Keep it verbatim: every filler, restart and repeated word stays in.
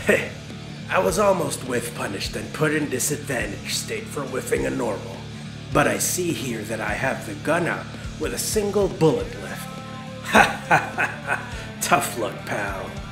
Hey, I was almost whiff punished and put in disadvantage state for whiffing a normal. But I see here that I have the gun out with a single bullet left. Ha ha ha ha! Tough luck, pal.